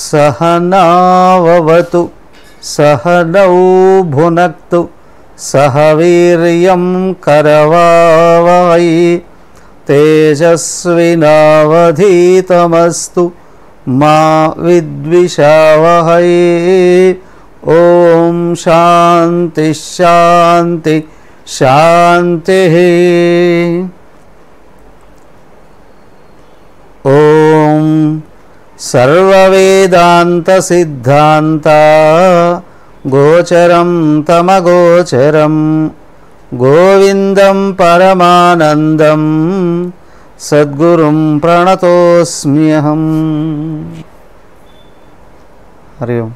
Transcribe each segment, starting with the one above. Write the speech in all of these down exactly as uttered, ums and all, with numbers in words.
सहनाववतु सहनौ भुनक्तु सह वीर्यं करवावहै तेजस्विनावधीतमस्तु मा विद्विषावहै। ओम शांति शांति शांति। ओम सर्ववेदांत सिद्धांत गोचरं तमगोचरं गोविंदं परमानंदं सद्गुरुं प्रणतोस्म्यहम्। हरि ओम।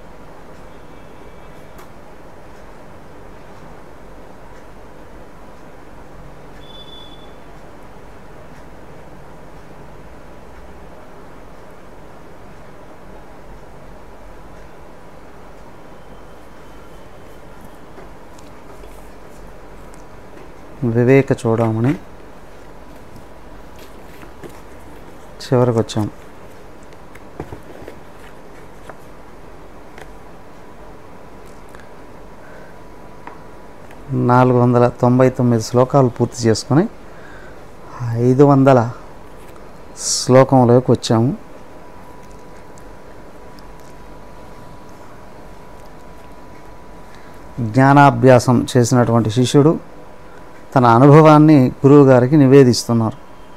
వివేక చూడమని చివరికి వచ్చాం. నాలుగు వందల తొంభై తొమ్మిది శ్లోకాలు పూర్తి చేసుకొని ఐదు వందల శ్లోకంలోకి వచ్చాము. జ్ఞానాభ్యాసం చేసినటువంటి శిష్యుడు తన అనుభవాన్ని గురువు గారికి నివేదిస్తున్నారు.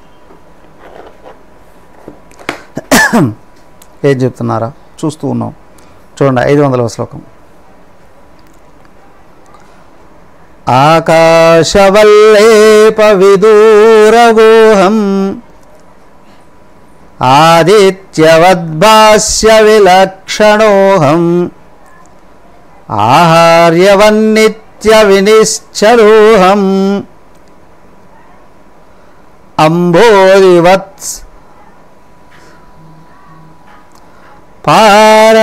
ఏం చెప్తున్నారా చూస్తూ ఉన్నాం. చూడండి ఐదు వందలవ శ్లోకం. ఆకాశవల్లేప విదూరగోహం ఆదిత్యవద్భాస్య విలక్షణోహం ఆహార్యవన్నిత్య వినిశ్చలోహం అంబోధివత్ పార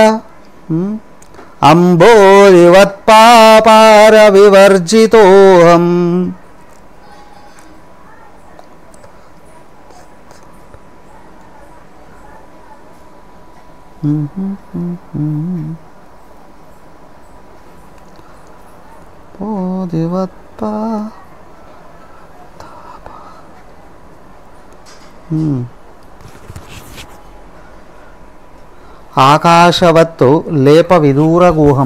అంబోధివత్ పాపార వివర్జితోహం. బోధివత్పా ఆకాశవత్తు లేప విదూరగూహం.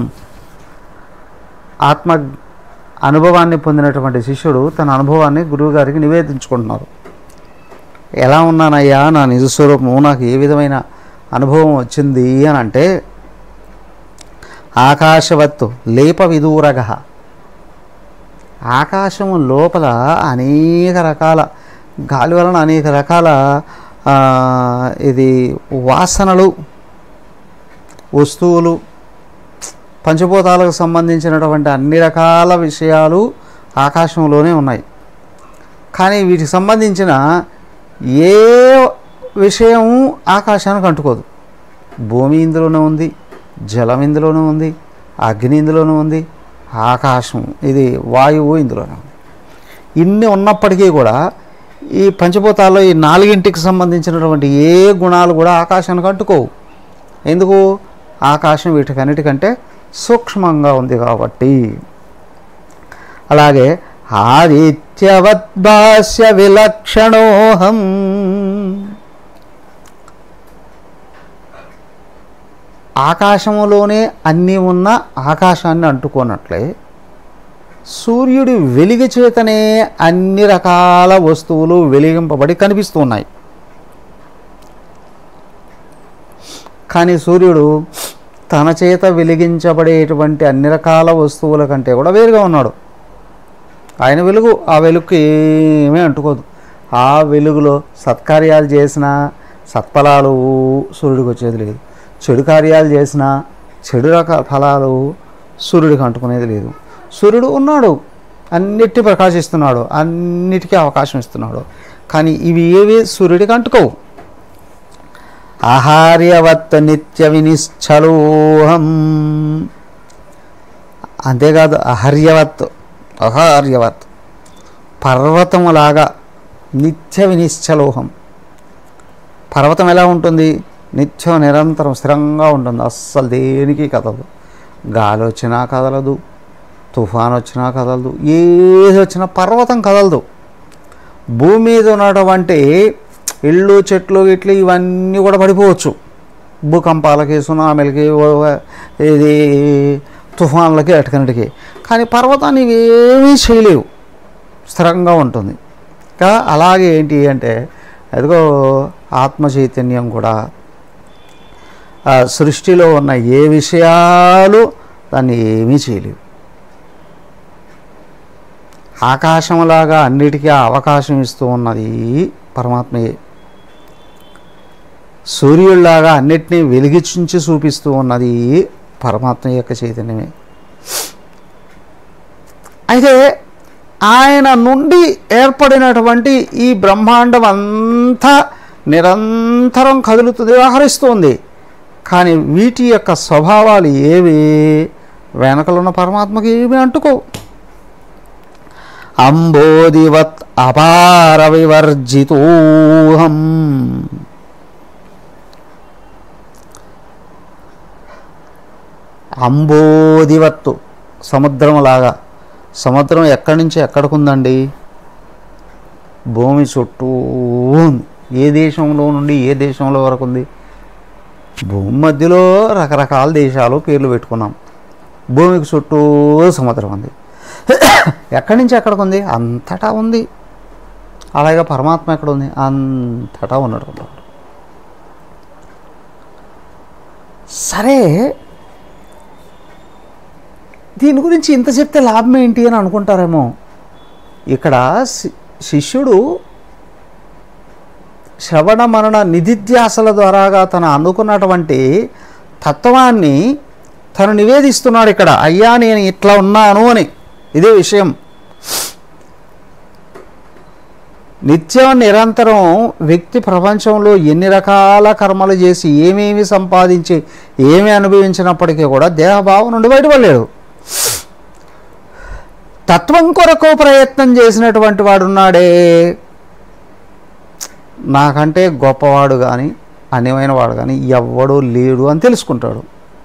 ఆత్మ అనుభవాన్ని పొందినటువంటి శిష్యుడు తన అనుభవాన్ని గురువుగారికి నివేదించుకుంటున్నారు. ఎలా ఉన్నానయ్యా, నా నిజస్వరూపము నాకు ఏ విధమైన అనుభవం వచ్చింది అని అంటే, ఆకాశవత్తు లేప విదూరగ, ఆకాశము లోపల అనేక రకాల గాలి వలన అనేక రకాల ఇది వాసనలు, వస్తువులు, పంచభూతాలకు సంబంధించినటువంటి అన్ని రకాల విషయాలు ఆకాశంలోనే ఉన్నాయి. కానీ వీటికి సంబంధించిన ఏ విషయం ఆకాశానికి అంటుకోదు. భూమి ఇందులోనే ఉంది, జలం ఇందులోనే ఉంది, అగ్ని ఇందులోనే ఉంది, ఆకాశం ఇది వాయువు ఇందులోనే ఉంది. ఇన్ని ఉన్నప్పటికీ కూడా ఈ పంచభూతాల్లో ఈ నాలుగింటికి సంబంధించినటువంటి ఏ గుణాలు కూడా ఆకాశానికి అంటుకోవు. ఎందుకు? ఆకాశం వీటికన్నిటికంటే సూక్ష్మంగా ఉంది కాబట్టి. అలాగే ఆదిత్యవద్భాస్య విలక్షణోహం, ఆకాశములోనే అన్నీ ఉన్న ఆకాశాన్ని అంటుకోనట్లే సూర్యుడి వెలుగు చేతనే అన్ని రకాల వస్తువులు వెలిగింపబడి కనిపిస్తూ ఉన్నాయి. కానీ సూర్యుడు తన చేత వెలిగించబడేటువంటి అన్ని రకాల వస్తువుల కంటే కూడా వేరుగా ఉన్నాడు. ఆయన వెలుగు, ఆ వెలుగుకి ఏమీ అంటుకోదు. ఆ వెలుగులో సత్కార్యాలు చేసిన సత్ఫలాలు సూర్యుడికి వచ్చేది లేదు, చెడు కార్యాలు చేసిన చెడు రకాల ఫలాలు సూర్యుడికి అంటుకునేది లేదు. సూర్యుడు ఉన్నాడు, అన్నిటి ప్రకాశిస్తున్నాడు, అన్నిటికీ అవకాశం ఇస్తున్నాడు. కానీ ఇవి ఏవి సూర్యుడికి అంటుకోవు. ఆహార్యవత్ నిత్య వినిశ్చలోహం, అంతేకాదు అహర్యవత్ అహార్యవత్ పర్వతములాగా నిత్య వినిశ్చలోహం. పర్వతం ఎలా ఉంటుంది? నిత్యం నిరంతరం స్థిరంగా ఉంటుంది, అస్సలు దేనికి కదలదు. గాలి వచ్చినా కదలదు, తుఫాన్ వచ్చినా కదలదు, ఏది వచ్చినా పర్వతం కదలదు. భూమి మీద ఉన్నటువంటి ఇళ్ళు చెట్లు ఇట్లు ఇవన్నీ కూడా పడిపోవచ్చు భూకంపాలకి, సునామీలకి, ఇది తుఫాన్లకి, అటుకన్నిటికి. కానీ పర్వతాన్ని ఇవేమీ చేయలేవు, స్థిరంగా ఉంటుంది. ఇంకా అలాగే ఏంటి అంటే అదిగో ఆత్మ చైతన్యం కూడా సృష్టిలో ఉన్న ఏ విషయాలు దాన్ని ఏమీ చేయలేవు. ఆకాశంలాగా అన్నిటికీ అవకాశం ఇస్తూ ఉన్నది పరమాత్మయే. సూర్యుడిలాగా అన్నిటినీ వెలిగించి చూపిస్తూ ఉన్నది పరమాత్మ యొక్క చైతన్యమే. అయితే ఆయన నుండి ఏర్పడినటువంటి ఈ బ్రహ్మాండం అంతా నిరంతరం కదులుతుంది, వ్యవహరిస్తుంది. కానీ వీటి యొక్క స్వభావాలు ఏవి వెనకలున్న పరమాత్మకి ఏమి అంటుకోవు. అంబోధివత్ అపార వివర్జితోహం. అంబోధివత్తు సముద్రంలాగా. సముద్రం ఎక్కడి నుంచి ఎక్కడికుందండి? భూమి చుట్టూ ఉంది. ఏ దేశంలో నుండి ఏ దేశంలో వరకు ఉంది? భూమి మధ్యలో రకరకాల దేశాలు పేర్లు పెట్టుకున్నాం. భూమికి చుట్టూ సముద్రం ఉంది. ఎక్కడి నుంచి ఎక్కడికి ఉంది? అంతటా ఉంది. అలాగే పరమాత్మ ఎక్కడ ఉంది? అంతటా ఉన్నాడు. సరే, దీని గురించి ఇంత చెప్తే లాభం ఏంటి అని అనుకుంటారేమో. ఇక్కడ శిష్యుడు శ్రవణ మరణ నిధిధ్యాసల ద్వారాగా తను అనుకున్నటువంటి తత్వాన్ని తను నివేదిస్తున్నాడు ఇక్కడ. అయ్యా నేను ఇట్లా ఉన్నాను అని. ఇదే విషయం. నిత్యం నిరంతరం వ్యక్తి ప్రపంచంలో ఎన్ని రకాల కర్మలు చేసి ఏమేమి సంపాదించి ఏమి అనుభవించినప్పటికీ కూడా దేహభావం నుండి బయటపడలేడు. తత్వం కొరకు ప్రయత్నం చేసినటువంటి వాడున్నాడే, నాకంటే గొప్పవాడు కానీ అన్యమైన వాడు కానీ ఎవ్వడూ లేడు అని తెలుసుకుంటాడు.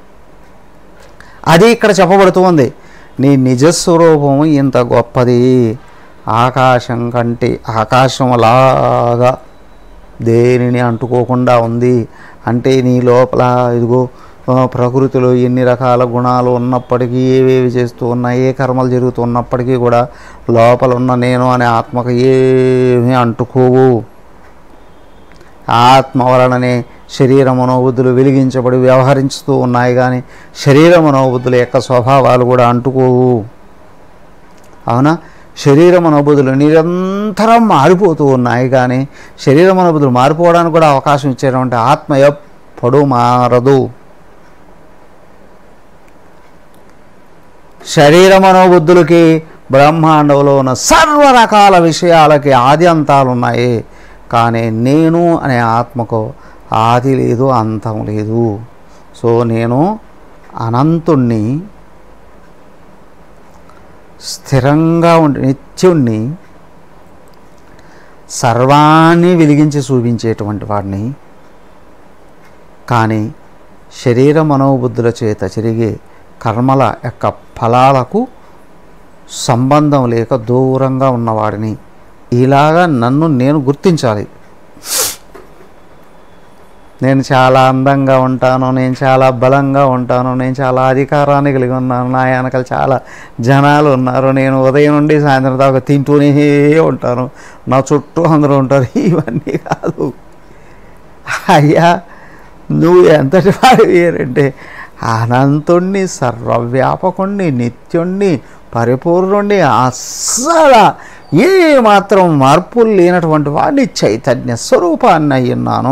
అది ఇక్కడ చెప్పబడుతుంది. నీ నిజస్వరూపము ఇంత గొప్పది, ఆకాశం కంటే ఆకాశంలాగా దేనిని అంటుకోకుండా ఉంది. అంటే నీ లోపల ఇదిగో ప్రకృతిలో ఎన్ని రకాల గుణాలు ఉన్నప్పటికీ, ఏవేవి చేస్తూ ఉన్నా, ఏ కర్మలు జరుగుతున్నప్పటికీ కూడా లోపల ఉన్న నేను అనే ఆత్మకు ఏమీ అంటుకోవు. ఆత్మ వలననే శరీర మనోబుద్ధులు వెలిగించబడి వ్యవహరిస్తూ ఉన్నాయి, కానీ శరీర మనోబుద్ధుల యొక్క స్వభావాలు కూడా అంటుకోవు. అవునా? శరీర మనోబుద్ధులు నిరంతరం మారిపోతూ ఉన్నాయి, కానీ శరీర మనోబుద్ధులు మారిపోవడానికి కూడా అవకాశం ఇచ్చేటువంటి ఆత్మ ఎప్పుడూ మారదు. శరీర మనోబుద్ధులకి బ్రహ్మాండంలో ఉన్న సర్వ రకాల విషయాలకి ఆది అంతాలు ఉన్నాయి, కానీ నేను అనే ఆత్మకు ఆది లేదు, అంతం లేదు. సో నేను అనంతుణ్ణి, స్థిరంగా ఉండి నిత్యుణ్ణి, సర్వాన్ని వెలిగించి చూపించేటువంటి వాడిని. కానీ శరీర మనోబుద్ధుల చేత జరిగే కర్మల యొక్క ఫలాలకు సంబంధం లేక దూరంగా ఉన్నవాడిని. ఇలాగా నన్ను నేను గుర్తించాలి. నేను చాలా అందంగా ఉంటాను, నేను చాలా బలంగా ఉంటాను, నేను చాలా అధికారాన్ని కలిగి ఉన్నాను, నా వెనకాల చాలా జనాలు ఉన్నారు, నేను ఉదయం నుండి సాయంత్రం దాకా తింటూనే ఉంటాను, నా చుట్టూ అందరూ ఉంటారు. ఇవన్నీ కాదు అయ్యా. నువ్వు ఎంతటి వాడివి అంటే అనంతుణ్ణి, సర్వవ్యాపకుణ్ణి, నిత్యుణ్ణి, పరిపూర్ణుణ్ణి, అస్సలు ఏ మాత్రం మార్పులు లేనటువంటి వాడిని, చైతన్య స్వరూపాన్ని అయ్యున్నాను.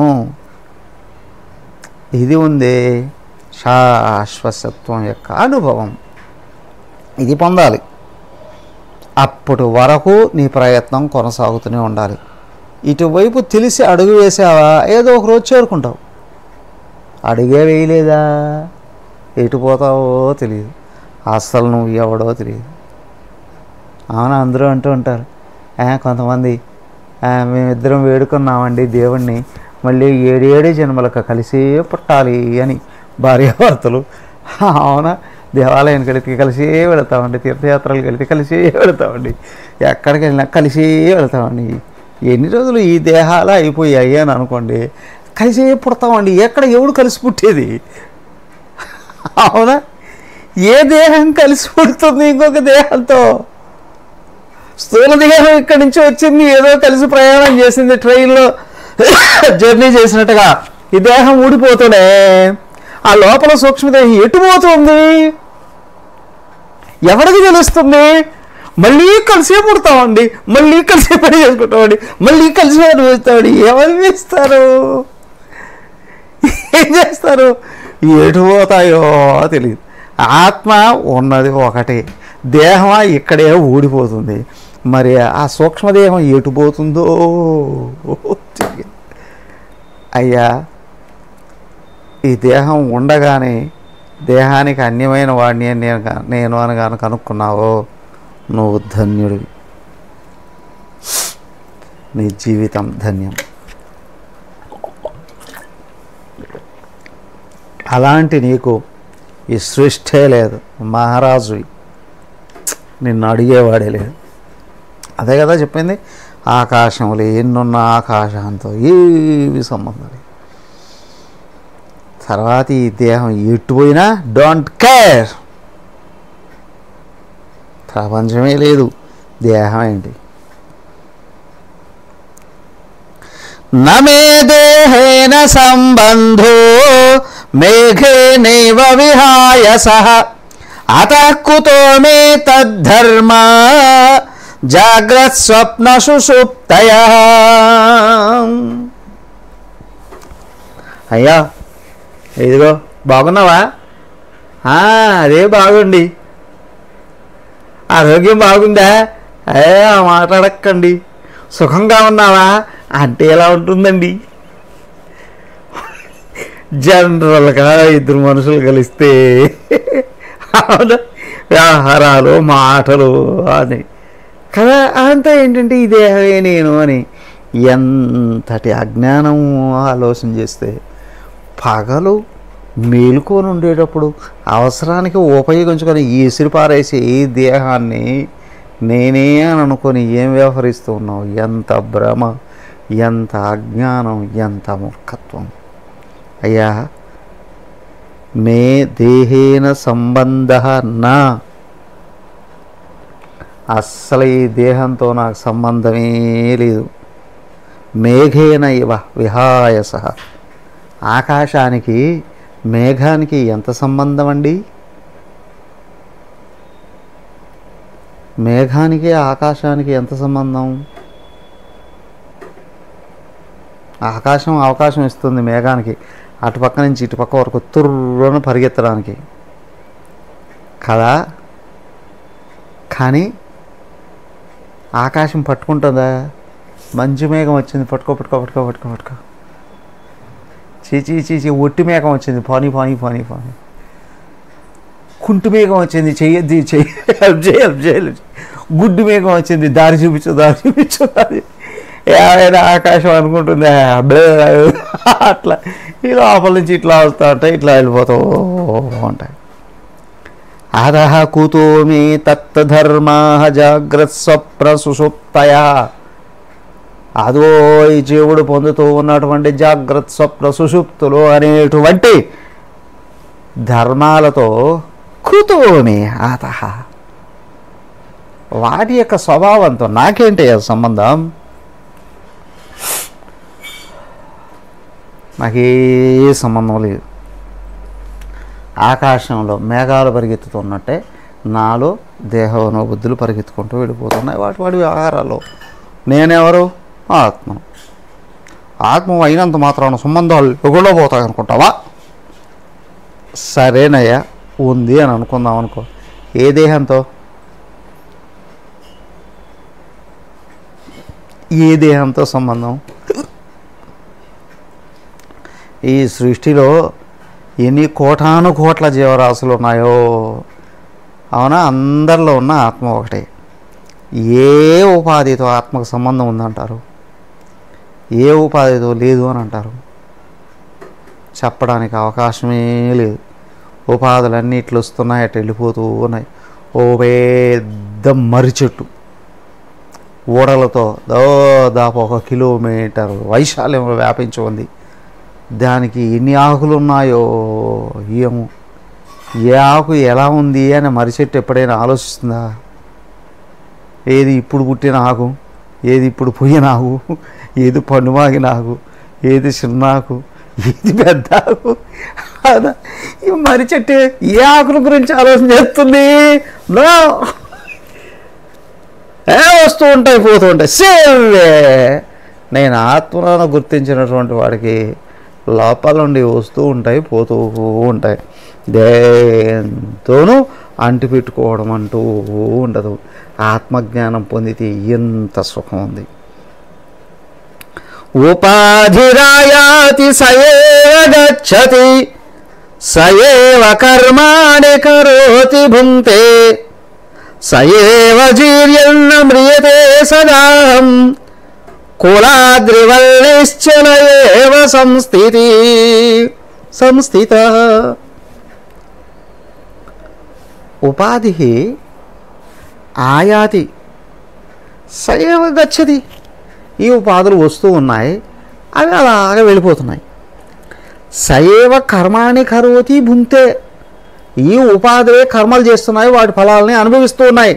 ఇది ఉందే శాశ్వతత్వం యొక్క అనుభవం. ఇది పొందాలి. అప్పటి వరకు నీ ప్రయత్నం కొనసాగుతూనే ఉండాలి. ఇటువైపు తెలిసి అడుగు వేసావా, ఏదో ఒక రోజు చేరుకుంటావు. అడుగే వేయలేదా, ఎటు పోతావో తెలియదు, అస్సలు నువ్వు ఎవడో తెలియదు. అవునా? అందరూ అంటూ ఉంటారు, కొంతమంది మేమిద్దరం వేడుకున్నామండి దేవుణ్ణి, మళ్ళీ ఏడేడే జన్మలకు కలిసే పుట్టాలి అని భార్యాభర్తలు. అవునా, దేవాలయానికి వెళితే కలిసే వెళతామండి, తీర్థయాత్రలకు వెళితే కలిసే వెళతామండి, ఎక్కడికి వెళ్ళినా కలిసే వెళతామండి. ఎన్ని రోజులు ఈ దేహాలు అయిపోయాయి అని అనుకోండి, కలిసే పుడతామండి. ఎక్కడ ఎవడు కలిసి పుట్టేది? అవునా, ఏ దేహం కలిసి పుడుతుంది ఇంకొక దేహంతో? స్థూల దేహం ఇక్కడి నుంచి వచ్చింది, ఏదో కలిసి ప్రయాణం చేసింది, ట్రైన్లో జర్నీ చేసినట్టుగా. ఈ దేహం ఊడిపోతూనే ఆ లోపల సూక్ష్మదేహం ఎటు పోతుంది ఎవరికి తెలుస్తుంది? మళ్ళీ కలిసే పుడతామండి, మళ్ళీ కలిసే పని చేసుకుంటామండి, మళ్ళీ కలిసి అనుభవిస్తామండి. ఏమనిపిస్తారు? ఏం చేస్తారు? ఎటు పోతాయో తెలియదు. ఆత్మ ఉన్నది ఒకటే, దేహం ఇక్కడే ఊడిపోతుంది. మరి ఆ సూక్ష్మదేహం ఎటు పోతుందో తెలియదు. అయ్యా, ఈ దేహం ఉండగానే దేహానికి అన్యమైన వాడిని నేను నేను అని కనుక కనుక్కున్నావో నువ్వు ధన్యుడివి, నీ జీవితం ధన్యం. అలాంటి నీకు ఈ సృష్టే లేదు, మహారాజు నిన్ను అడిగేవాడే లేదు. అదే కదా చెప్పింది, ఆకాశంలో ఎన్నున్న ఆకాశంతో ఏవి సంబంధం లేదు. తర్వాత ఈ దేహం ఎట్టుపోయినా డోంట్ కేర్, ప్రపంచమే లేదు, దేహం ఏంటి? నమే దేహేన సంబంధో మేఘేనైవ విహాయసః అతః కుతో మే తద్ధర్మ జాగ్రత్ స్వప్న సుషుప్తయః. అయ్యా ఇదిగో బాగున్నావా? అదే బాగుండి. ఆరోగ్యం బాగుందా? అదే మాట్లాడక్కండి. సుఖంగా ఉన్నావా అంటే ఎలా ఉంటుందండి? జనరల్గా ఇద్దరు మనుషులు కలిస్తే అవును వ్యవహారాలు మాటలు అని కదా, అంతా ఏంటంటే ఈ దేహమే నేను అని. ఎంతటి అజ్ఞానం ఆలోచన చేస్తే పగలు మేలుకొని ఉండేటప్పుడు అవసరానికి ఉపయోగించుకొని ఈసిరి పారేసి ఈ దేహాన్ని నేనే అని అనుకొని ఏం వ్యవహరిస్తూ ఉన్నావు? ఎంత భ్రమ, ఎంత అజ్ఞానం, ఎంత మూర్ఖత్వం. అయ్యా, మే దేహేన సంబంధ నా, అస్సలు ఈ దేహంతో నాకు సంబంధమే లేదు. మేఘేన ఇవ విహాయస, ఆకాశానికి మేఘానికి ఎంత సంబంధం అండి? మేఘానికి ఆకాశానికి ఎంత సంబంధం? ఆకాశం అవకాశం ఇస్తుంది మేఘానికి అటుపక్క నుంచి ఇటుపక్క వరకు తుర్రును పరిగెత్తడానికి కదా. కానీ ఆకాశం పట్టుకుంటుందా? మంచు మేఘం వచ్చింది, పట్టుకో పట్టుకో పట్టుకో పట్టుకో పట్టుకో చీచి చీచి. ఒట్టి మేఘం వచ్చింది, పానీ పానీ పానీ పానీ. కుంటు మేఘం వచ్చింది, చెయ్యద్ది చెయ్యాలి. గుడ్డు మేఘం వచ్చింది, దారి చూపించు దారి చూపించు దారి. ఏమైనా ఆకాశం అనుకుంటుంది అట్లా. ఈ లోపల నుంచి ఇట్లా వస్తూ ఉంటాయి, ఇట్లా వెళ్ళిపోతూ ఉంటాయి. అధః కుతో మే తత్తధర్మా జాగ్రత్త స్వప్న సుషుప్తయా. అదో ఈ జీవుడు పొందుతూ ఉన్నటువంటి జాగ్రత్త స్వప్న సుషుప్తులు అనేటువంటి ధర్మాలతో కుతో మే అతః, వాటి యొక్క స్వభావంతో నాకేంటి సంబంధం? నాకే సంబంధం లేదు. ఆకాశంలో మేఘాలు పరిగెత్తుతున్నట్టే నాలో దేహంలో బుద్ధులు పరిగెత్తుకుంటూ వెళ్ళిపోతున్నాయి వాటి వాడి వ్యవహారాల్లో. నేనెవరు? ఆత్మ. ఆత్మ అయినంత మాత్రాన సంబంధాలు ఎగుళ్ళో పోతాయి అనుకుంటావా? సరేనయ్యా, ఉంది అని అనుకుందాం అనుకో. ఏ దేహంతో? ఏ దేహంతో సంబంధం? ఈ సృష్టిలో ఎన్ని కోటాను కోట్ల జీవరాశులు ఉన్నాయో, అవునా? అందరిలో ఉన్న ఆత్మ ఒకటే. ఏ ఉపాధితో ఆత్మకు సంబంధం ఉందంటారు? ఏ ఉపాధితో లేదు అని అంటారు. చెప్పడానికి అవకాశమే లేదు. ఉపాధులన్నీ ఇట్లా వస్తున్నాయి, అటు వెళ్ళిపోతూ ఉన్నాయి. ఓ పెద్ద మర్రి చెట్టు ఓడలతో దాదాపు ఒక కిలోమీటర్ వైశాల్యం వ్యాపించి ఉంది. దానికి ఎన్ని ఆకులు ఉన్నాయో ఏమో. ఏ ఆకు ఎలా ఉంది అని మర్రి చెట్టు ఎప్పుడైనా ఆలోచిస్తుందా? ఏది ఇప్పుడు పుట్టిన ఆకు, ఏది ఇప్పుడు పోయిన ఆకు, ఏది పండుమాగిన ఆకు, ఏది చిన్న ఆకు, ఏది పెద్ద ఆకు. ఈ మర్రి చెట్టు ఏ ఆకుల గురించి ఆలోచన చేస్తుంది? ఏ వస్తూ ఉంటాయి, పోతూ ఉంటాయి. సేవే నేను ఆత్మలను గుర్తించినటువంటి వాడికి లోపల నుండి వస్తూ ఉంటాయి, పోతూ ఉంటాయి. దేంతోనూ అంటి పెట్టుకోవడం అంటూ ఉండదు. ఆత్మజ్ఞానం పొందితే ఎంత సుఖం ఉంది. ఉపాధిరాయాతి సయేవ గచ్చతి సయేవ కర్మాణి కరోతి భుంక్తే సయేవ జీర్యన్న మ్రియతే సదాహం కులాద్రివల్లిశ్చల ఏవ సంస్థితి సంస్థిత. ఉపాధి ఆయాతి సయేవ గచ్చతి. ఈ ఉపాధులు వస్తూ ఉన్నాయి, అవి అలాగే వెళ్ళిపోతున్నాయి. సయేవ కర్మాణి కరోతి భుంక్తే. ఈ ఉపాధులే కర్మలు చేస్తున్నాయి, వాటి ఫలాలని అనుభవిస్తూ ఉన్నాయి.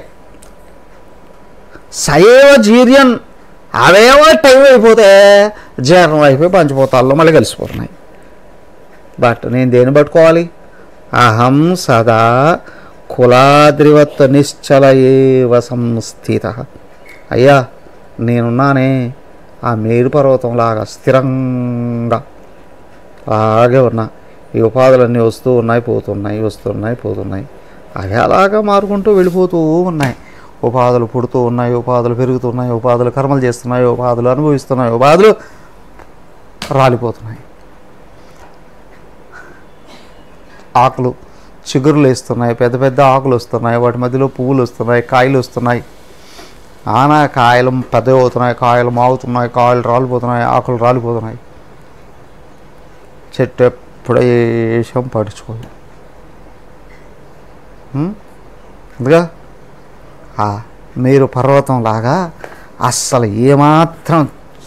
సయేవ జీర్యన్. అవేవో టైం అయిపోతే జీర్ణం అయిపోయి పంచిపోతాల్లో మళ్ళీ కలిసిపోతున్నాయి. బట్ నేను దేన్ని పట్టుకోవాలి? అహం సదా కులాద్రివత్ నిశ్చల ఏవ సంస్థిత. అయ్యా నేనున్నానే ఆ మేరు పర్వతంలాగా స్థిరంగా అలాగే ఉన్నా. ఈ ఉపాధులన్నీ వస్తూ ఉన్నాయి, పోతున్నాయి, వస్తున్నాయి, పోతున్నాయి. అవి అలాగా మారుకుంటూ వెళ్ళిపోతూ ఉన్నాయి. ఉపాధులు పుడుతూ ఉన్నాయి, ఉపాధులు పెరుగుతున్నాయి, ఉపాధులు కర్మలు చేస్తున్నాయి, ఉపాధులు అనుభవిస్తున్నాయి, ఉపాధులు రాలిపోతున్నాయి. ఆకులు చిగురులు వేస్తున్నాయి, పెద్ద పెద్ద ఆకులు వస్తున్నాయి, వాటి మధ్యలో పువ్వులు వస్తున్నాయి, కాయలు వస్తున్నాయి. ఆనా కాయలు పెద్దవి అవుతున్నాయి, కాయలు మాగుతున్నాయి, కాయలు రాలిపోతున్నాయి, ఆకులు రాలిపోతున్నాయి. చెట్టు ఎప్పుడో ఏషం పడుచుకోదు. అందుగా మీరు పర్వతంలాగా అస్సలు ఏమాత్రం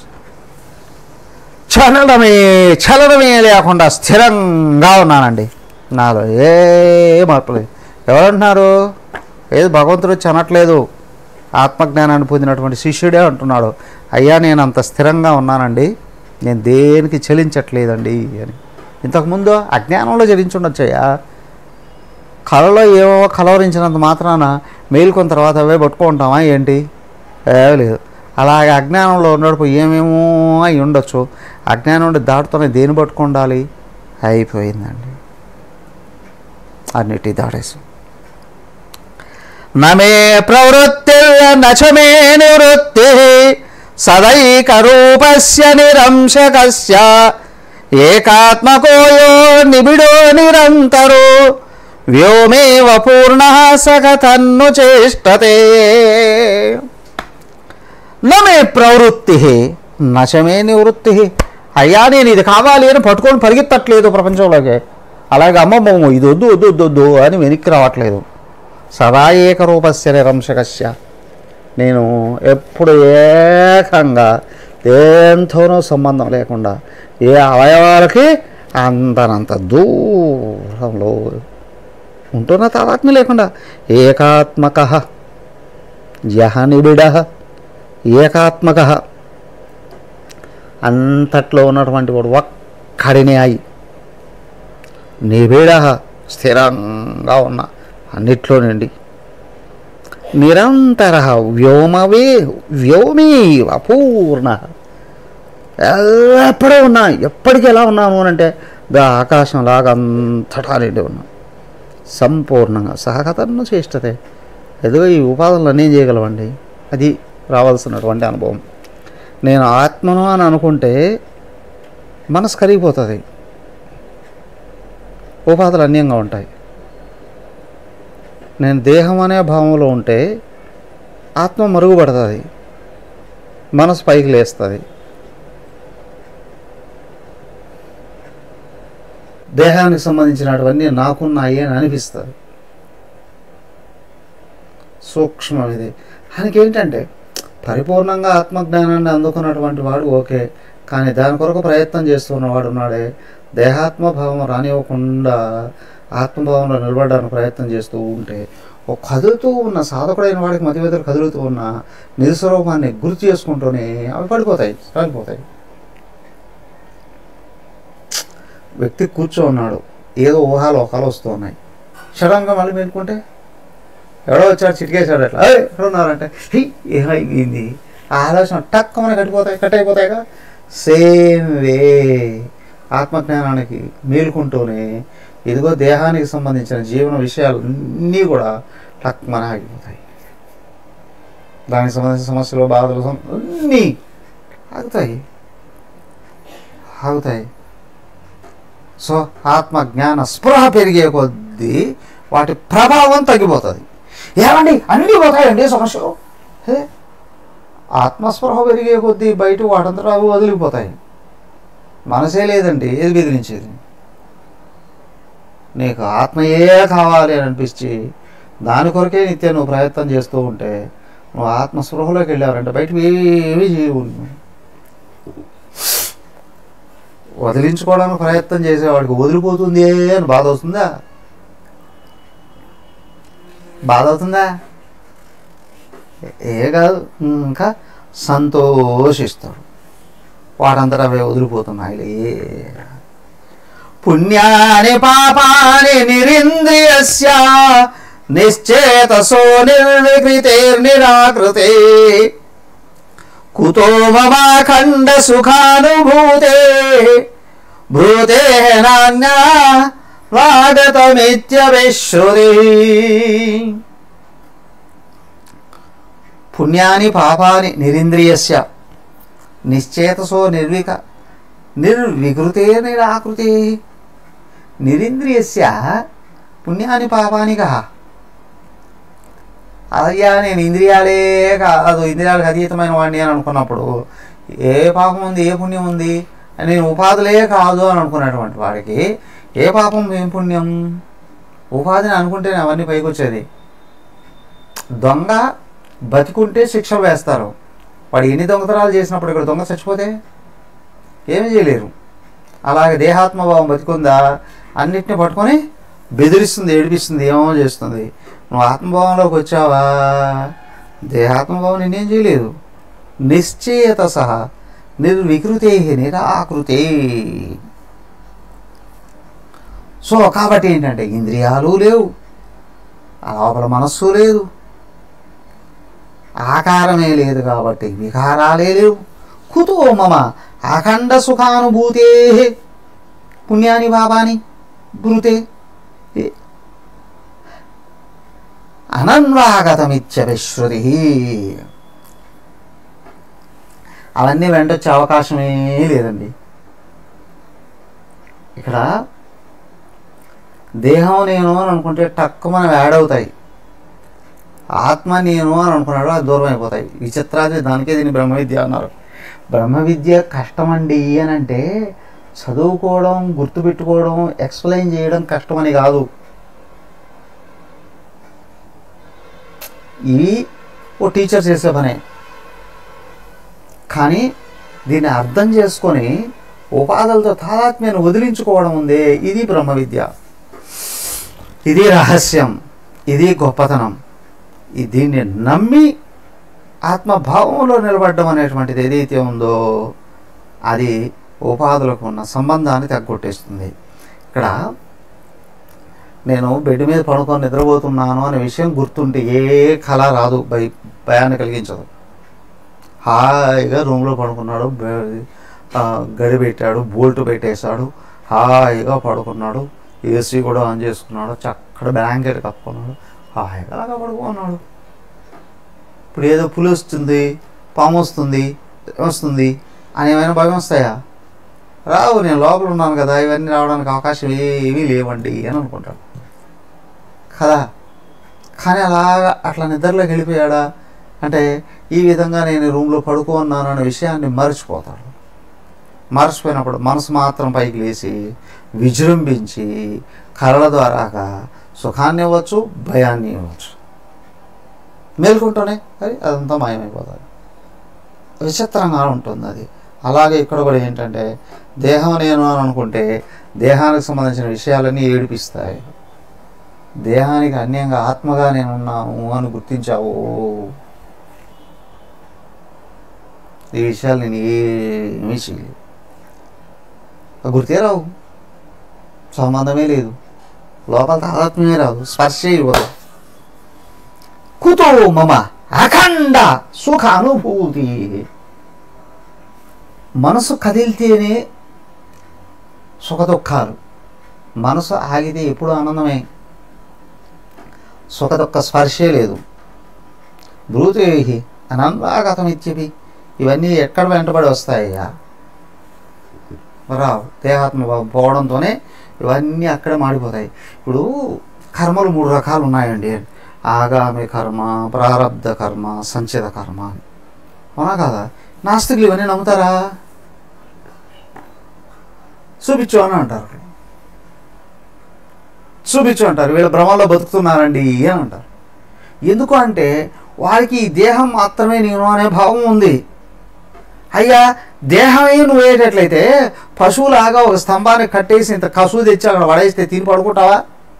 చలనమే చలనమే లేకుండా స్థిరంగా ఉన్నానండి. నాలో ఏ మార్పు లేదు. ఎవరంటున్నారు? ఏది భగవంతుడు వచ్చి అనట్లేదు. ఆత్మజ్ఞానాన్ని పొందినటువంటి శిష్యుడే అంటున్నాడు, అయ్యా నేను అంత స్థిరంగా ఉన్నానండి, నేను దేనికి చలించట్లేదండి అని. ఇంతకుముందు అజ్ఞానంలో చలించుండొచ్చయ్యా. కళలో ఏమో కలవరించినంత మాత్రాన మేలుకొని తర్వాత అవే పట్టుకుంటామా ఏంటి? ఏ లేదు. అలాగే అజ్ఞానంలో ఉన్నప్పుడు ఏమేమో అయి ఉండొచ్చు. అజ్ఞానం నుండి దాటుతూనే దేని పట్టుకుండాలి? అయిపోయిందండి, అన్నిటి దాడేసి. నమే ప్రవృత్తి నచమే నివృత్తి సదైక రూపస్య నిరంశకస్య ఏకాత్మకోయో నిబిడో నిరంతరో వ్యోమేవ పూర్ణః సకతన్ను చేష్టతే. నమే ప్రవృత్తి నచమే నివృత్తి. అయ్యా నేను ఇది కావాలి అని పట్టుకొని పరిగెత్తట్లేదు ప్రపంచంలోకి. అలాగే అమ్మమ్మ ఇది వద్దు వద్దు వద్దు వద్దు అని వెనక్కి రావట్లేదు. సదా ఏకరూపస్య నిరంశకస్య. నేను ఎప్పుడు ఏకంగా దేంతోనూ సంబంధం లేకుండా ఏ అవయవాలకి అంతనంత దూరంలో ఉంటున్న తాదాత్మ్య లేకుండా ఏకాత్మక యహ నిబిడ ఏకాత్మక అంతట్లో ఉన్నటువంటి వాడు ఒక్కడినే అయి నిబిడ స్థిరంగా ఉన్న అన్నిట్లో నుండి నిరంతర వ్యోమవే వ్యోమీ అపూర్ణ ఎప్పుడూ ఉన్నా. ఎప్పటికీ ఎలా ఉన్నాను అని అంటే దా ఆకాశంలాగా అంతటా నిండి ఉన్నాను సంపూర్ణంగా. సహకతను చేష్టతే. ఏదో ఈ ఉపాధులు అన్నీ చేయగలవండి. అది రావాల్సినటువంటి అనుభవం. నేను ఆత్మను అని అనుకుంటే మనసు కరిగిపోతుంది, ఉపాధులు అన్యంగా ఉంటాయి. నేను దేహం అనే భావంలో ఉంటే ఆత్మ మరుగుపడుతుంది, మనసు పైకి లేస్తుంది. దేహానికి సంబంధించినటువన్నీ నాకున్నాయి అని అనిపిస్తుంది. సూక్ష్మం ఇది. ఆయనకి ఏంటంటే పరిపూర్ణంగా ఆత్మజ్ఞానాన్ని అందుకున్నటువంటి వాడు ఓకే, కానీ దాని కొరకు ప్రయత్నం చేస్తున్నవాడు ఉన్నాడే, దేహాత్మభావం రానివ్వకుండా ఆత్మభావంలో నిలబడడానికి ప్రయత్నం చేస్తూ ఉంటే, ఒక కదులుతూ ఉన్న సాధకుడైన వాడికి మధ్యవేదలు కదులుతూ ఉన్న నిజస్వరూపాన్ని గుర్తు చేసుకుంటూనే అవి పడిపోతాయి, సాగిపోతాయి. వ్యక్తి కూర్చో ఉన్నాడు, ఏదో ఊహాలు ఒకలు వస్తూ ఉన్నాయి, సడన్గా మళ్ళీ మేలుకుంటే ఎవడో వచ్చాడు చిటికేసాడు, అట్లా ఎక్కడ ఉన్నారంటే హీ ఏమైంది ఆలోచన టక్కమని కట్టిపోతాయి కట్ అయిపోతాయిగా. సేమ్ వే ఆత్మజ్ఞానానికి మేలుకుంటూనే ఇదిగో దేహానికి సంబంధించిన జీవన విషయాలు అన్నీ కూడా టక్కమని ఆగిపోతాయి. దానికి సంబంధించిన సమస్యలు బాధలు అన్నీ ఆగుతాయి ఆగుతాయి సో ఆత్మజ్ఞాన స్పృహ పెరిగే కొద్దీ వాటి ప్రభావం తగ్గిపోతుంది. ఏమండి అన్నీ పోతాయండి సమస్యలు. హే ఆత్మస్పృహ పెరిగే కొద్దీ బయట వాటంతా అవి వదిలిపోతాయి. మనసే లేదండి ఏది బెదిరించేది. నీకు ఆత్మయే కావాలి అని అనిపించి దాని కొరకే నిత్యం నువ్వు ప్రయత్నం చేస్తూ ఉంటే నువ్వు ఆత్మస్పృహలోకి వెళ్ళావంటే బయటకు ఏమీ చేయవు. వదిలించుకోవడానికి ప్రయత్నం చేసేవాడికి వదిలిపోతుంది అని బాధ అవుతుందా? బాధ అవుతుందా? ఏ కాదు, ఇంకా సంతోషిస్తాడు. వాటంతటా అవే వదిలిపోతున్నాయిలే. పుణ్యాని పాపాని నిరింద్రియస్య నిశ్చేతసో నిర్వికృతేర్నిరాకృతే కుతో మమాఖండ సుఖానుభూతే భూతే నాన్యా వాగతమిత్యవిశ్రుతి. పుణ్యాని పాపాని నిరింద్రియస్య నిశ్చేతసో నిర్విక నిర్వికృతే నిరాకృతే. నిరింద్రియస్య పుణ్యాని పాపానిగా అయ్యా నేను ఇంద్రియాలే కాదు, ఇంద్రియాలకు అతీతమైన వాడిని అని అనుకున్నప్పుడు ఏ పాపం ఉంది ఏ పుణ్యం ఉంది, నేను ఉపాధులే కాదు అని అనుకున్నటువంటి వాడికి ఏ పాపం ఏం పుణ్యం? ఉపాధిని అనుకుంటేనే అవన్నీ పైకి వచ్చేది. దొంగ బతికుంటే శిక్షలు వేస్తారు. వాడు ఎన్ని దొంగతనాలు చేసినప్పుడు ఇక్కడ దొంగ చచ్చిపోతే ఏమి చేయలేరు. అలాగే దేహాత్మభావం బతికుందా అన్నిటిని పట్టుకొని బెదిరిస్తుంది, ఏడిపిస్తుంది, ఏమో చేస్తుంది. నువ్వు ఆత్మభావంలోకి వచ్చావా, దేహాత్మభావం నిన్నేం చేయలేదు. నిశ్చయత సహా నిర్వికృతే నిరాకృతే. సో కాబట్టి ఏంటంటే ఇంద్రియాలు లేవు, లోపల మనస్సు లేదు, ఆకారమే లేదు కాబట్టి వికారాలే లేవు. కుతో మమ అఖండ సుఖానుభూతే పుణ్యాని పాపాని భృతే అనన్వాగతమిత్యవిశ్రుతి. అవన్నీ వెంటొచ్చే అవకాశమే లేదండి. ఇక్కడ దేహం నేను అని అనుకుంటే తక్కువ మనం యాడ్ అవుతాయి, ఆత్మ నేను అని అనుకున్నాడు అది దూరం అయిపోతాయి. విచిత్రాది దానికే దీన్ని బ్రహ్మ విద్య అన్నారు. బ్రహ్మ విద్య కష్టమండి అని అంటే చదువుకోవడం, గుర్తుపెట్టుకోవడం, ఎక్స్ప్లెయిన్ చేయడం కష్టమని కాదు. ఇవి ఓ టీచర్ చేసే పనే. కానీ దీన్ని అర్థం చేసుకొని ఉపాధులతో తాదాత్మ్యాన్ని వదిలించుకోవడం ఉందే, ఇది బ్రహ్మ విద్య. ఇది రహస్యం, ఇది గొప్పతనం. దీన్ని నమ్మి ఆత్మభావంలో నిలబడడం అనేటువంటిది ఏదైతే ఉందో అది ఉపాధులకు ఉన్న సంబంధాన్ని తగ్గొట్టేస్తుంది. ఇక్కడ నేను బెడ్ మీద పడుకొని నిద్రపోతున్నాను అనే విషయం గుర్తుంటే ఏ కళ రాదు, భయ భయాన్ని కలిగించదు. హాయిగా రూమ్లో పడుకున్నాడు, గడి పెట్టాడు, బోల్ట్ పెట్టేశాడు, హాయిగా పడుకున్నాడు, ఏసీ కూడా ఆన్ చేసుకున్నాడు, చక్కడ బ్లాంకెట్ కప్పుకున్నాడు, హాయిగా అలాగా పడుకున్నాడు. ఇప్పుడు ఏదో పులి వస్తుంది, పాము వస్తుంది వస్తుంది అని ఏమైనా భయం వస్తాయా? రావు. నేను లోపల ఉన్నాను కదా, ఇవన్నీ రావడానికి అవకాశం ఏమీ లేవండి అని అనుకుంటాడు కదా. కానీ అలాగా అట్లా నిద్రలోకి వెళ్ళిపోయాడా అంటే ఈ విధంగా నేను రూమ్లో పడుకున్నాను అనే విషయాన్ని మర్చిపోతాడు. మర్చిపోయినప్పుడు మనసు మాత్రం పైకి లేచి విజృంభించి కళల ద్వారాగా సుఖాన్ని ఇవ్వచ్చు, భయాన్ని ఇవ్వచ్చు. మేల్కుంటూనే అది అదంతా మాయమైపోతుంది. విచిత్రంగా ఉంటుంది అది. అలాగే ఇక్కడ కూడా ఏంటంటే దేహం నేను అని అనుకుంటే దేహానికి సంబంధించిన విషయాలన్నీ ఏడిపిస్తాయి. దేహానికి అన్యంగా ఆత్మగా నేనున్నాను అని గుర్తించావు, ఈ విషయాలు నేను ఏమీ చేయలేదు, గుర్తే రావు, సంబంధమే లేదు, లోపల తాదాత్మ్యమే రాదు, స్పర్శే ఇవ్వదు. కుతో మమ అఖండ సుఖ అనుభూతి. మనసు కదిలితేనే సుఖ దుఃఖాలు, మనసు ఆగితే ఎప్పుడు ఆనందమే, సుఖ దుఃఖ స్పర్శే లేదు. బ్రూతేహి అనందాగతం ఇచ్చివి. ఇవన్నీ ఎక్కడ వెంటబడి వస్తాయ్యా? రావు. దేహాత్మ పోవడంతోనే ఇవన్నీ అక్కడే మాడిపోతాయి. ఇప్పుడు కర్మలు మూడు రకాలు ఉన్నాయండి. ఆగామి కర్మ, ప్రారబ్ధ కర్మ, సంచిత కర్మ అని. అవునా కాదా? నాస్తికులు ఇవన్నీ నమ్ముతారా? చూపించు అని అంటారు, చూపించు అంటారు. వీళ్ళ భ్రమంలో బతుకుతున్నారండి అని అంటారు. ఎందుకు అంటే వారికి ఈ దేహం మాత్రమే నేను అనే భావం ఉంది. అయ్యా, దేహమే నువ్వేటట్లయితే పశువులాగా ఒక స్తంభాన్ని కట్టేసి ఇంత కసువు తెచ్చి అక్కడ పడేస్తే తిని పడుకుంటావా?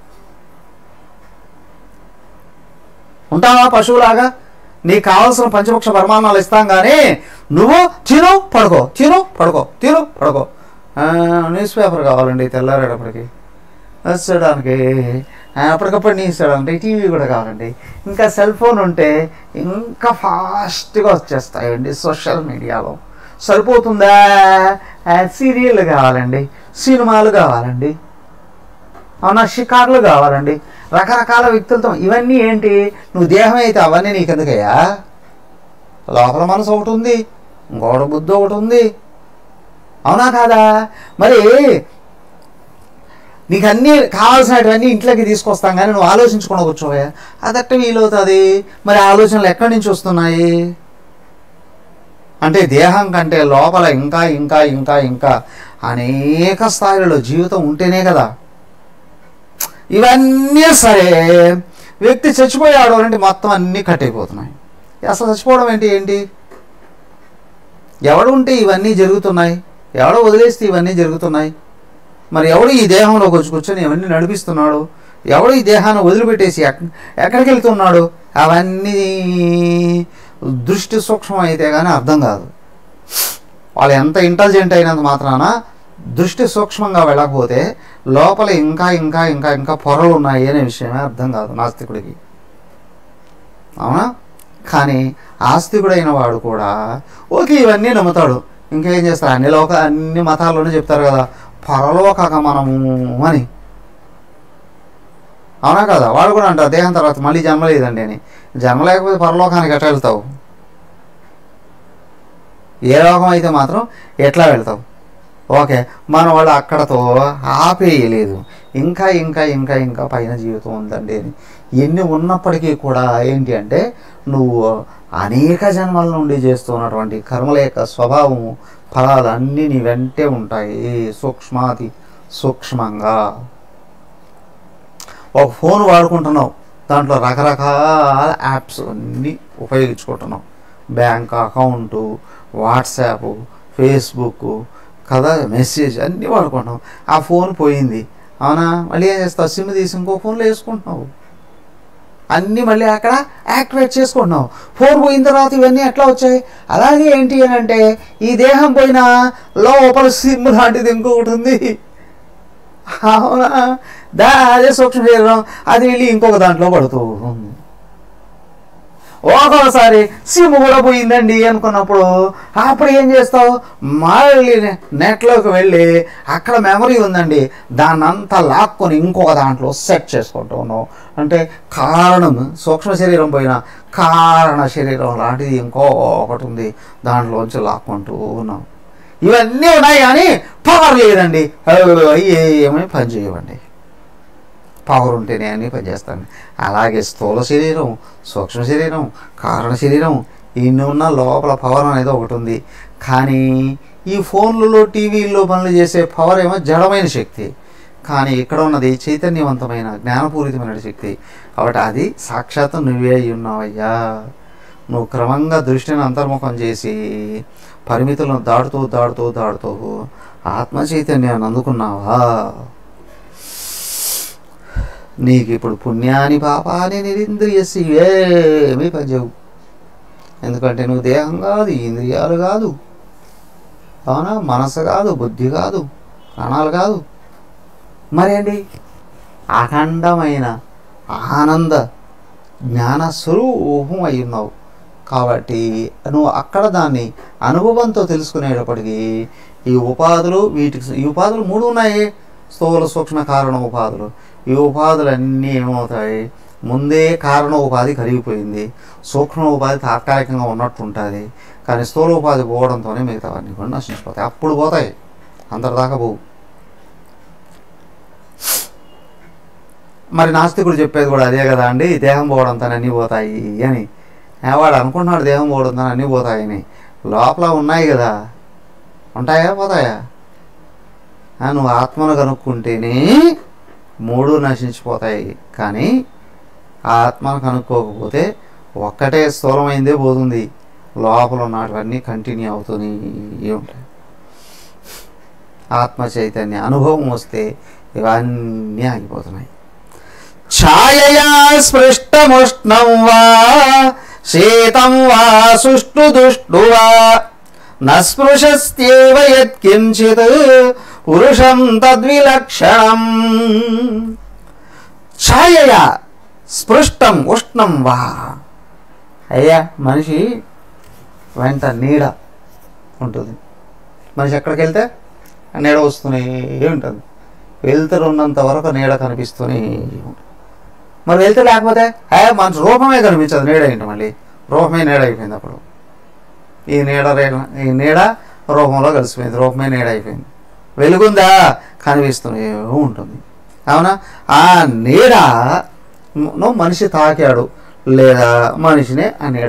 ఉంటావా పశువులాగా? నీకు కావాల్సిన పంచపక్ష పరిమాణాలు ఇస్తాం కానీ నువ్వు తిను పడుకో, తిను పడుకో, తిను పడుకో. న్యూస్ పేపర్ కావాలండి తెల్లారేటప్పటికి వచ్చడానికి, అప్పటికప్పుడు న్యూస్ చూడాలంటే టీవీ కూడా కావాలండి, ఇంకా సెల్ ఫోన్ ఉంటే ఇంకా ఫాస్ట్గా వచ్చేస్తాయండి సోషల్ మీడియాలో. సరిపోతుందా? సీరియల్ కావాలండి, సినిమాలు కావాలండి, అవునా, షికార్లు కావాలండి, రకరకాల వ్యక్తులతో. ఇవన్నీ ఏంటి? నువ్వు దేహం అయితే అవన్నీ నీకెందుకయ్యా? లోపల మనసు ఒకటి ఉంది, ఇంకొకటి బుద్ధి ఒకటి ఉంది, అవునా కాదా? మరి నీకు అన్నీ కావాల్సినటువన్నీ ఇంట్లోకి తీసుకొస్తాం కానీ నువ్వు ఆలోచించుకుండా కూర్చోవా, అదట్ట వీలవుతుంది. మరి ఆలోచనలు ఎక్కడి నుంచి వస్తున్నాయి అంటే దేహం కంటే లోపల ఇంకా ఇంకా ఇంకా ఇంకా అనేక స్థాయిలలో జీవితం ఉంటేనే కదా. ఇవన్నీ సరే, వ్యక్తి చచ్చిపోయాడు అంటే మొత్తం అన్నీ కట్ అయిపోతున్నాయి. అసలు చచ్చిపోవడం ఏంటి ఏంటి ఎవడు ఉంటే ఇవన్నీ జరుగుతున్నాయి, ఎవడో వదిలేస్తే ఇవన్నీ జరుగుతున్నాయి. మరి ఎవడు ఈ దేహంలోకి వచ్చి కూర్చొని ఇవన్నీ నడిపిస్తున్నాడు? ఎవడు ఈ దేహాన్ని వదిలిపెట్టేసి ఎక్కడికి వెళ్తున్నాడు? అవన్నీ దృష్టి సూక్ష్మం అయితే కానీ అర్థం కాదు. వాళ్ళు ఎంత ఇంటెలిజెంట్ అయినంత మాత్రాన దృష్టి సూక్ష్మంగా వెళ్ళకపోతే లోపల ఇంకా ఇంకా ఇంకా ఇంకా పొరలు ఉన్నాయి అనే విషయమే అర్థం కాదు నాస్తికుడికి, అవునా? కానీ ఆస్తికుడైన వాడు కూడా ఓకే ఇవన్నీ నమ్ముతాడు. ఇంకేం చేస్తారు? అన్ని లోక అన్ని మతాల్లోనే చెప్తారు కదా పరలోక గమనము అని, అవునా కదా? వాడు కూడా అంటారు దేహం తర్వాత మళ్ళీ జన్మ లేదండి అని. జన్మ లేకపోతే పరలోకానికి ఎట్లా వెళ్తావు? ఏ లోకం అయితే మాత్రం ఎట్లా వెళ్తావు? ఓకే, మన వాళ్ళు అక్కడతో ఆపేయలేదు, ఇంకా ఇంకా ఇంకా ఇంకా పైన జీవితం ఉందండి అని. ఎన్ని ఉన్నప్పటికీ కూడా ఏంటి అంటే నువ్వు అనేక జన్మల నుండి చేస్తున్నటువంటి కర్మల యొక్క స్వభావము ఫలాలు అన్నీ నీ వెంటే ఉంటాయి సూక్ష్మాతి సూక్ష్మంగా. ఒక ఫోన్ వాడుకుంటున్నావు, దాంట్లో రకరకాల యాప్స్ అన్నీ ఉపయోగించుకుంటున్నావు, బ్యాంక్ అకౌంటు, వాట్సాప్, ఫేస్బుక్ కదా, మెసేజ్ అన్నీ వాడుకుంటున్నావు. ఆ ఫోన్ పోయింది, అవునా? మళ్ళీ ఏం చేస్తావు? సిమ్ తీసి ఇంకో ఫోన్లో వేసుకుంటున్నావు, అన్నీ మళ్ళీ అక్కడ యాక్టివేట్ చేసుకుంటున్నావు. ఫోన్ పోయిన తర్వాత ఇవన్నీ ఎట్లా వచ్చాయి? అలాగే ఏంటి అని అంటే ఈ దేహం పోయిన లోపల సిమ్ లాంటిది ఇంకొకటి ఉంది, అవునా? దా అదే సూక్ష్మ శరీరం, అది వెళ్ళి ఇంకొక దాంట్లో పడుతూ ఉంది. ఒక్కోసారి సిమ్ కూడా పోయిందండి అనుకున్నప్పుడు అప్పుడు ఏం చేస్తావు? మళ్ళీ నెట్లోకి వెళ్ళి అక్కడ మెమరీ ఉందండి, దాన్ని అంతా లాక్కొని ఇంకొక దాంట్లో సెట్ చేసుకుంటూ ఉన్నావు. అంటే కారణం సూక్ష్మ శరీరం పోయిన కారణ శరీరం లాంటిది ఇంకొకటి ఉంది, దాంట్లోంచి లాక్కుంటూ ఉన్నావు. ఇవన్నీ ఉన్నాయి కానీ పవర్ లేదండి, ఏమీ పని చేయవండి. పవర్ ఉంటేనే అన్నీ పనిచేస్తాను. అలాగే స్థూల శరీరం, సూక్ష్మ శరీరం, కారణ శరీరం, ఇన్ని ఉన్న లోపల పవర్ అనేది ఒకటి ఉంది. కానీ ఈ ఫోన్లలో టీవీల్లో పనులు చేసే పవర్ ఏమో జడమైన శక్తి, కానీ ఇక్కడ ఉన్నది చైతన్యవంతమైన జ్ఞానపూరితమైన శక్తి. కాబట్టి అది సాక్షాత్తు నువ్వే అయి ఉన్నావయ్యా. నువ్వు క్రమంగా దృష్టిని అంతర్ముఖం చేసి పరిమితులను దాటుతూ దాటుతూ దాటుతూ ఆత్మ చైతన్యాన్ని అందుకున్నావా? నీకు ఇప్పుడు పుణ్యాని పాపాని నిరింద్రియసి ఏమీ పనిచేయవు. ఎందుకంటే నువ్వు దేహం కాదు, ఇంద్రియాలు కాదు, అవునా, మనసు కాదు, బుద్ధి కాదు, ప్రాణాలు కాదు, మరేంటి అఖండమైన ఆనంద జ్ఞాన స్వరూపం అయి ఉన్నావు. కాబట్టి నువ్వు అక్కడ దాన్ని అనుభవంతో తెలుసుకునేటప్పటికీ ఈ ఉపాధులు వీటికి ఈ ఉపాధులు మూడు ఉన్నాయి, స్థూల సూక్ష్మ కారణ ఉపాధులు. ఈ ఉపాధులన్నీ ఏమవుతాయి, ముందే కారణ ఉపాధి కరిగిపోయింది, సూక్ష్మ ఉపాధి తాత్కాలికంగా ఉన్నట్టు ఉంటుంది, కానీ స్థూల ఉపాధి పోవడంతోనే మిగతావన్నీ కూడా నశించిపోతాయి. అప్పుడు పోతాయి, అంతటిదాకా పోవు. మరి నాస్తికుడు చెప్పేది కూడా అదే కదా అండి, దేహం పోవడంతో అన్నీ పోతాయి అని. వాడు అనుకుంటున్నాడు దేహం పోవడంతో అన్నీ పోతాయని. లోపల ఉన్నాయి కదా, ఉంటాయా పోతాయా? నువ్వు ఆత్మను కనుక్కుంటేనే మూడు నశించిపోతాయి, కానీ ఆ ఆత్మను కనుక్కోకపోతే ఒక్కటే స్థూలమైందే పోతుంది, లోపల ఉన్నటువన్నీ కంటిన్యూ అవుతూనే ఉంటాయి. ఆత్మ చైతన్య అనుభవం వస్తే ఇవన్నీ ఆగిపోతున్నాయి. ఛాయయా స్పృష్టముష్ణం వా శీతం వా సుష్టు దుష్టు వా నస్పృశస్త్యేవ యత్కించిత్ పురుషం తద్విలక్షణం. ఛాయయా స్పృష్టం ఉష్ణం వా. అయ్యా మనిషి వెంట నీడ ఉంటుంది. మనిషి ఎక్కడికి వెళ్తే నీడ వస్తూనే ఉంటుంది. వెళ్తురు ఉన్నంత వరకు నీడ కనిపిస్తూనే ఉంటుంది. మరి వెళ్తే లేకపోతే హే మనిషి రూపమే కనిపించదు, నీడ ఏంటి, మళ్ళీ రూపమే నీడ అయిపోయింది. అప్పుడు ఈ నీడ ఈ నీడ రూపంలో కలిసిపోయింది, రూపమే నీడ అయిపోయింది. వెలుగుందా, కనిపిస్తూనే ఉంటుంది, అవునా? ఆ నీడ నువ్వు మనిషి తాకాడు లేదా మనిషినే ఆ నీడ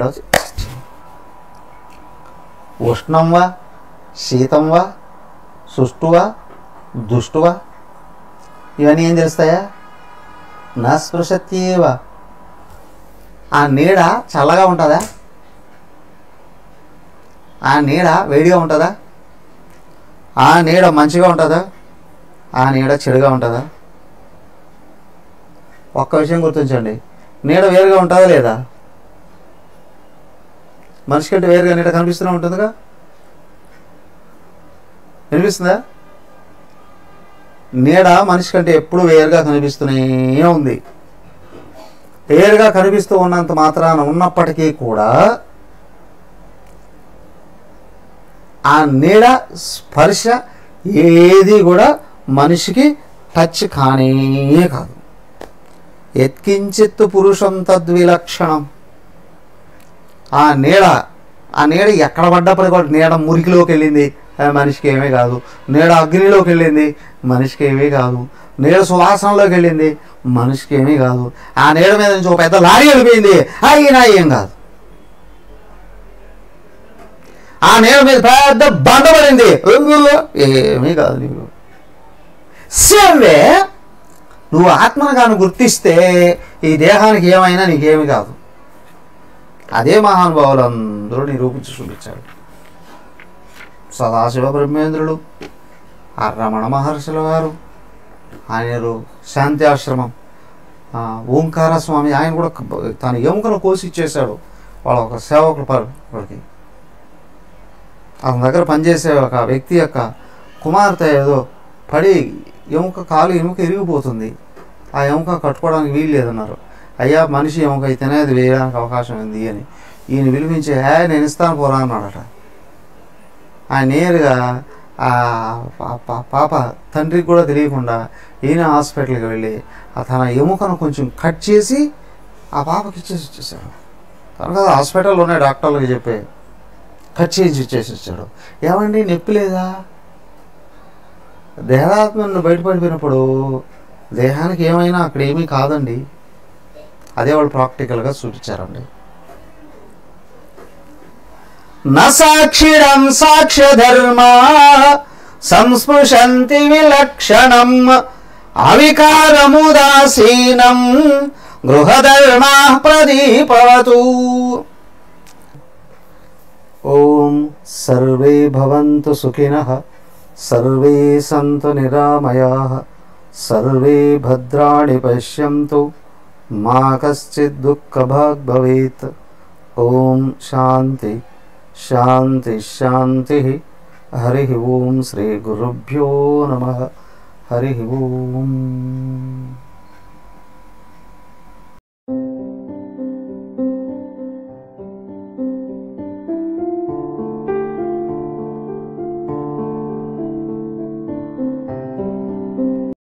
ఉష్ణంవా శీతంవా సుష్టువా దుష్టువా ఇవన్నీ ఏం తెలుస్తాయా? నా స్పృశత్యేవ. ఆ నీడ చల్లగా ఉంటుందా? ఆ నీడ వేడిగా ఉంటుందా? ఆ నీడ మంచిగా ఉంటుందా? ఆ నీడ చెడుగా ఉంటుందా? ఒక్క విషయం గుర్తించండి, నీడ వేరుగా ఉంటుందా లేదా? మనిషి కంటే వేరుగా నీడ కనిపిస్తూనే ఉంటుందిగా, కనిపిస్తుందా? నీడ మనిషి కంటే ఎప్పుడు వేరుగా కనిపిస్తూనే ఉంది. వేరుగా కనిపిస్తూ ఉన్నంత మాత్రాన ఉన్నప్పటికీ కూడా ఆ నీడ స్పర్శ ఏది కూడా మనిషికి టచ్ కానే కాదు. యత్కించిత్ పురుషం తద్విలక్షణం. ఆ నీడ ఆ నీడ ఎక్కడ పడ్డప్పటికీ కూడా నీడ మురికిలోకి వెళ్ళింది, మనిషికి ఏమీ కాదు. నీడ అగ్నిలోకి వెళ్ళింది, మనిషికి ఏమీ కాదు. నీడ సువాసనలోకి వెళ్ళింది, మనిషికి ఏమీ కాదు. ఆ నీడ మీద నుంచి ఒక పెద్ద లారీ వెళ్ళిపోయింది, అయినా ఏం కాదు. ఆ నీడ మీద పెద్ద బండ పడింది, ఏమీ కాదు నీకు. సేవే నువ్వు ఆత్మను కానీ గుర్తిస్తే ఈ దేహానికి ఏమైనా నీకేమి కాదు. అదే మహానుభావులు అందరూ నిరూపించి చూపించాడు. సదాశివ బ్రహ్మేంద్రుడు, ఆ రమణ మహర్షుల వారు, ఆయన శాంతి ఆశ్రమం ఓంకార స్వామి, ఆయన కూడా తన ఎముకను కోసి ఇచ్చేశాడు వాళ్ళ ఒక సేవకుల వాడికి. అతని దగ్గర పనిచేసే ఒక వ్యక్తి యొక్క కుమార్తె ఏదో పడి ఎముక కాలు ఎముక ఇరిగిపోతుంది, ఆ ఎముక కట్టుకోవడానికి వీలు లేదన్నారు. అయ్యా మనిషి ఎముక అయితేనే అది వేయడానికి అవకాశం ఉంది అని ఈయన పిలిపించి హే నేను ఇస్తాను పోరా అన్నాడట. ఆయన నేరుగా ఆ పాప తండ్రికి కూడా తెలియకుండా ఈయన హాస్పిటల్కి వెళ్ళి తన ఎముకను కొంచెం కట్ చేసి ఆ పాపకి ఇచ్చేసి వచ్చేసాడు. తను కదా హాస్పిటల్లోనే డాక్టర్లకి చెప్పే కట్ చేసి ఇచ్చేసి వచ్చాడు. ఏమండి నొప్పి లేదా? దేహాత్మను బయటపడిపోయినప్పుడు దేహానికి ఏమైనా అక్కడ ఏమీ కాదండి. అదే వాళ్ళు ప్రాక్టికల్గా చూపించారండి. न साक्षिणं साक्ष्यधर्मा संस्पृशन्ति विलक्षणम् अविकारमुदासीनं गृहधर्माः प्रदीपवतु। ओम सर्वे भवन्तु सुखिनः, सर्वे सन्तु निरामयाः, सर्वे भद्राणि पश्यन्तु, मा कश्चित् दुःखभाग् भवेत्। ओम शांति शांति शांति। हरि ओम। श्री गुरुभ्यो नमः। हरि ओम।